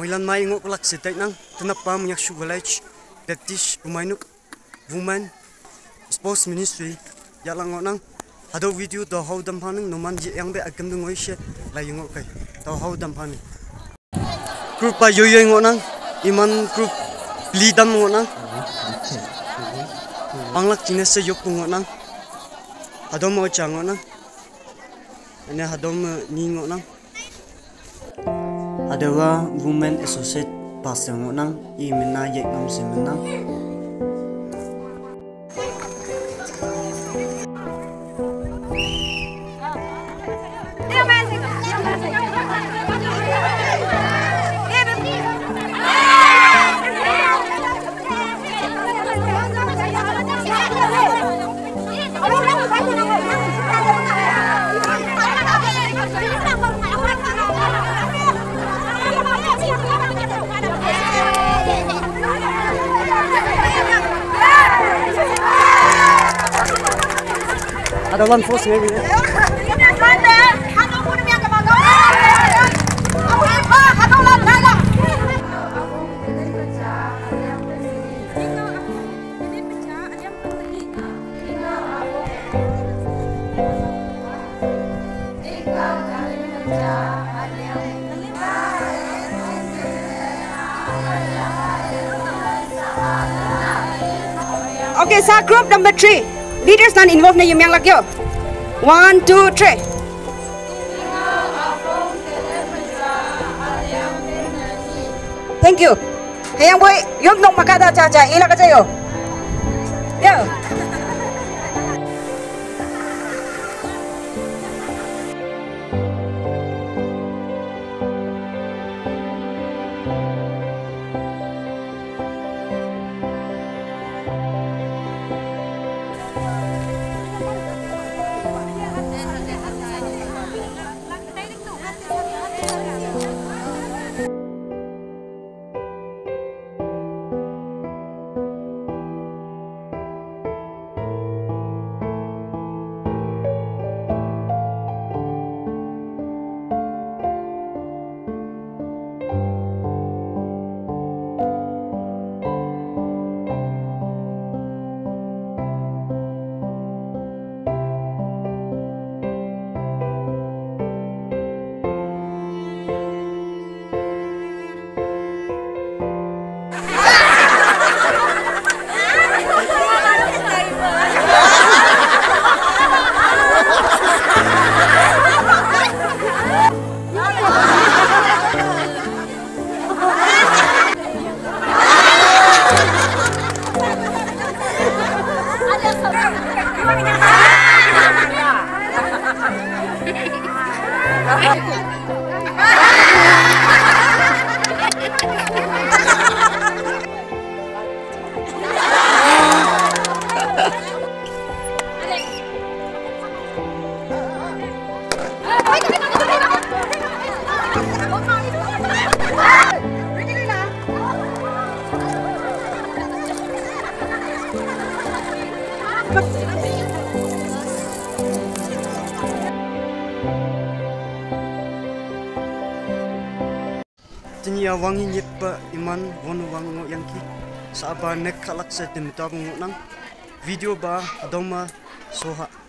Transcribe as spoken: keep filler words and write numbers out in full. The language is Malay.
Hoilan mai ngok lak setai nang tenap pam yak shu village Baptist Bumainuk Women Sports Ministry yalang ngok nang hado video do how dam phaning noman ji yang be agam dungoi she la ngok kai do how dam phaning group pa yoy yoy ngok nang iman group lidam ngok nang panglak chines se yop ngok nang hado mo chang ngok nang ane hado ni ngok nang adawa Women Associate Pastor ngok nang i mena ye ngam se menang ada one force maybe. Okay, sir, group number three. Leaders not involved na yung yang lagyo. One, two, three. Thank you. Hayang boy, yung nong makada caca, ila ka sayo. Yo. Tini awangi nyepa iman won wango yang ki saaba nek kalak se tim tabung nang video ba adoma soha